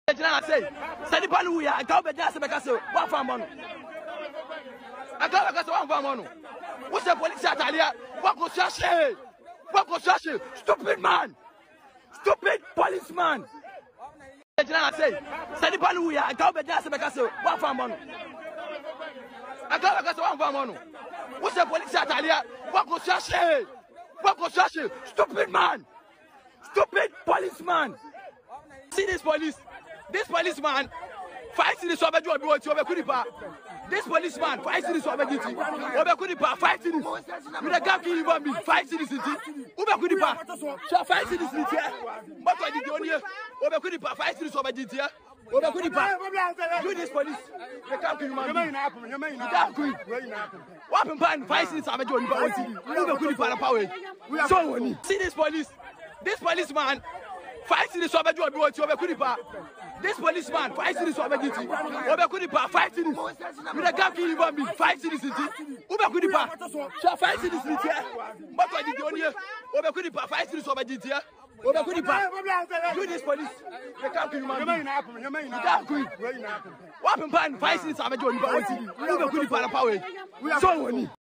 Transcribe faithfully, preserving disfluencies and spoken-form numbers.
I say, Sadi Panu, we are Gauba Jasabakaso, one for Mono. I got a one for Mono. What's the police at Alia? What was Sashi? What was Sashi? Stupid man! Stupid policeman! I say, Sadi Panu, we are Gauba Jasabakaso, one for Mono. I got a one for Mono. What's the police at Alia? What was Sashi? What was Sashi? Stupid man! Stupid policeman! See this police? This policeman fights in the Soviet Union. This policeman fights in the Soviet Union. Fights in this. With a gun killing me. Fights in the city. Uber so fights in the city. But I did only Uber fights in the Soviet Union. Do this police. They can't kill you. Can't kill. What man fights in the Soviet Union? So see this police? This policeman fights in the Soviet Union. This policeman fights in the Soviet Union. Fights in this. With a gun killing me. Fights in the city. Uber so fights in the city. But I did only Uber fights in the Soviet Union. Do this police. They can't kill you. Can't kill. What man fights in the Soviet Union? So